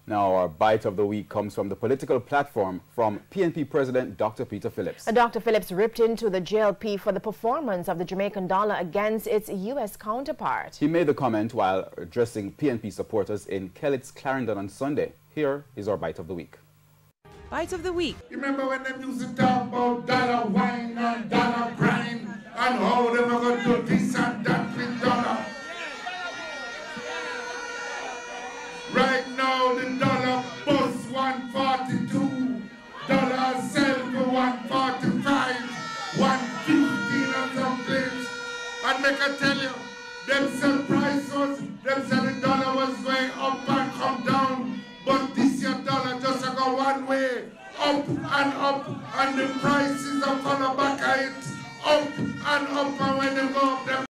Now, our bite of the week comes from the political platform from PNP President Dr. Peter Phillips. Dr. Phillips ripped into the JLP for the performance of the Jamaican dollar against its U.S. counterpart. He made the comment while addressing PNP supporters in Kellett's Clarendon on Sunday. Here is our bite of the week. Bite of the week. Remember when them used to talk about dollar wine and dollar grind and how them are going to do this and that with dollar? Right now the dollar bus 142, dollar sell for 145, 115 or something. And make I tell you, them sell prices, them sell the dollar was going up and come down, but this year dollar just go one way, up and up, and the prices are gonna back at it, up and up, and when they go up, them